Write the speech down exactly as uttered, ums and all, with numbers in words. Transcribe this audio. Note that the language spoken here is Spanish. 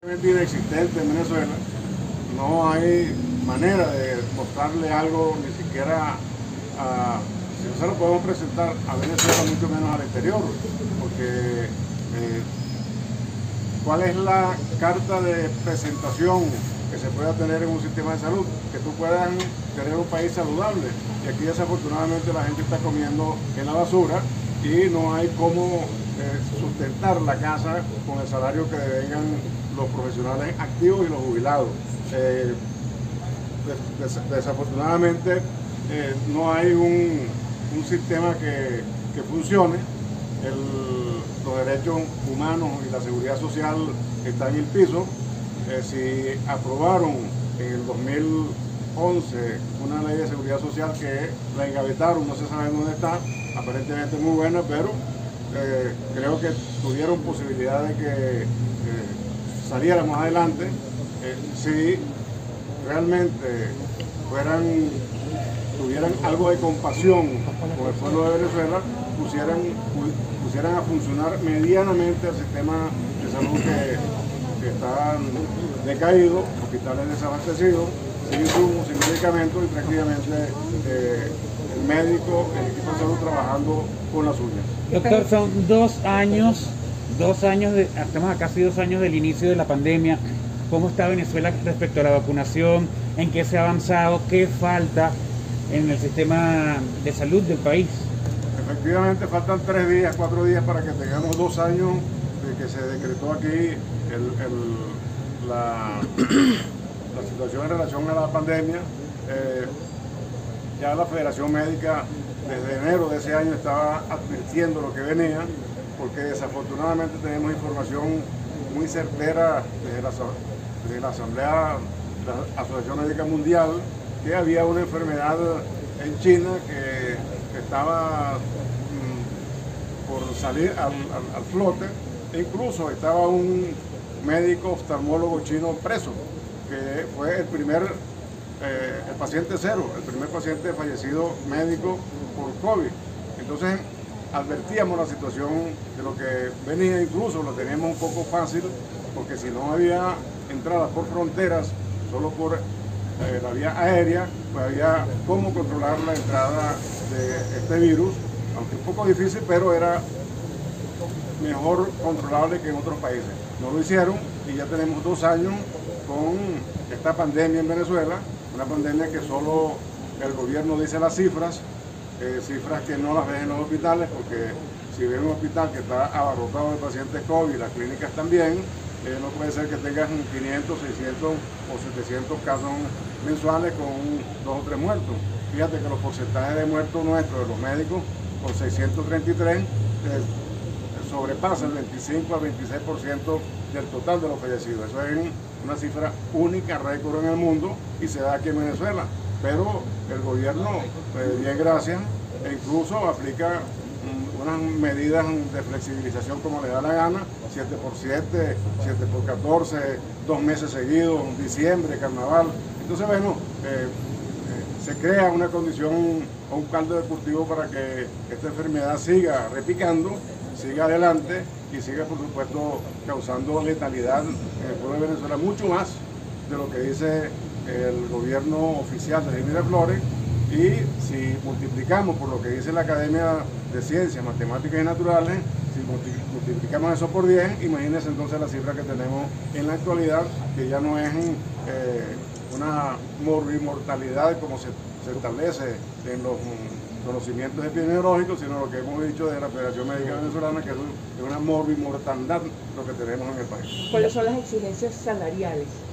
Inexistente en Venezuela, no hay manera de mostrarle algo, ni siquiera a, si no se lo podemos presentar a Venezuela, mucho menos al exterior, porque eh, ¿cuál es la carta de presentación que se pueda tener en un sistema de salud? Que tú puedas tener un país saludable, y aquí desafortunadamente la gente está comiendo en la basura y no hay cómo eh, sustentar la casa con el salario que devengan los profesionales activos y los jubilados. Eh, des, des, desafortunadamente eh, no hay un, un sistema que, que funcione. El, los derechos humanos y la seguridad social están en el piso. Eh, si aprobaron en el dos mil once una ley de seguridad social que la engavetaron, no se sabe dónde está, aparentemente muy buena, pero eh, creo que tuvieron posibilidad de que eh, saliera más adelante eh, si realmente fueran, tuvieran algo de compasión con el pueblo de Venezuela, pusieran, pusieran a funcionar medianamente el sistema de salud que, que está decaído, hospitales desabastecidos, sin insumos, sin medicamentos y prácticamente eh, el médico, el equipo de salud trabajando con las uñas. Doctor, son dos años, dos años, de, estamos a casi dos años del inicio de la pandemia. ¿Cómo está Venezuela respecto a la vacunación? ¿En qué se ha avanzado? ¿Qué falta en el sistema de salud del país? Efectivamente, faltan tres días, cuatro días para que tengamos dos años de que se decretó aquí el, el, la, la situación en relación a la pandemia. Eh, ya la Federación Médica desde enero de ese año estaba advirtiendo lo que venía, porque desafortunadamente tenemos información muy certera desde la, desde la Asamblea de la Asociación Médica Mundial que había una enfermedad en China que, que estaba mmm, por salir al, al, al flote, e incluso estaba un médico oftalmólogo chino preso, que fue el primer, eh, el paciente cero, el primer paciente fallecido médico por COVID. Entonces advertíamos la situación de lo que venía, incluso lo teníamos un poco fácil, porque si no había entradas por fronteras, solo por eh, la vía aérea, pues había cómo controlar la entrada de este virus, aunque un poco difícil, pero era mejor controlable que en otros países. No lo hicieron y ya tenemos dos años con esta pandemia en Venezuela, una pandemia que solo el gobierno dice las cifras, eh, cifras que no las ven en los hospitales, porque si ven un hospital que está abarrotado de pacientes COVID, las clínicas también, eh, no puede ser que tengan quinientos, seiscientos o setecientos casos mensuales con dos o tres muertos. Fíjate que los porcentajes de muertos nuestros, de los médicos, con seiscientos treinta y tres, eh, sobrepasa el veinticinco al veintiséis por ciento del total de los fallecidos. Eso es una cifra única, récord en el mundo, y se da aquí en Venezuela. Pero el gobierno, eh, bien gracias, e incluso aplica um, unas medidas de flexibilización como le da la gana, siete por siete, siete por catorce, dos meses seguidos, diciembre, carnaval. Entonces, bueno, eh, eh, se crea una condición o un caldo de cultivo para que esta enfermedad siga repicando, siga adelante y siga, por supuesto, causando letalidad en el pueblo de Venezuela, mucho más de lo que dice el gobierno oficial de Miraflores. Y si multiplicamos por lo que dice la Academia de Ciencias, Matemáticas y Naturales, si multiplicamos eso por diez, imagínense entonces la cifra que tenemos en la actualidad, que ya no es eh, una morbimortalidad como se, se establece en los conocimientos epidemiológicos, sino lo que hemos dicho de la Federación Médica Venezolana, que es una morbimortandad lo que tenemos en el país. ¿Cuáles son las exigencias salariales